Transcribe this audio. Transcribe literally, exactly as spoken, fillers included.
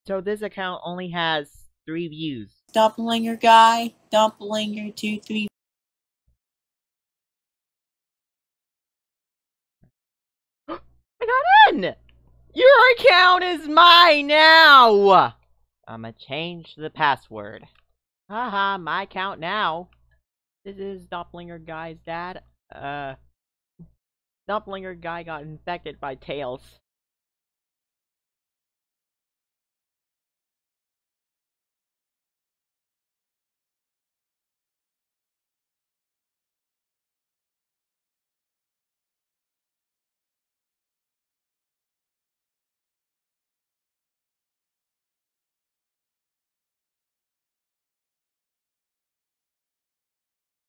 So this account only has three views. Doppelganger guy, Doppelganger two three. I got in! Your account is mine now! I'ma change the password. Haha, my account now. This is Doppler Guy's dad. Uh, Doppler Guy got infected by Tails.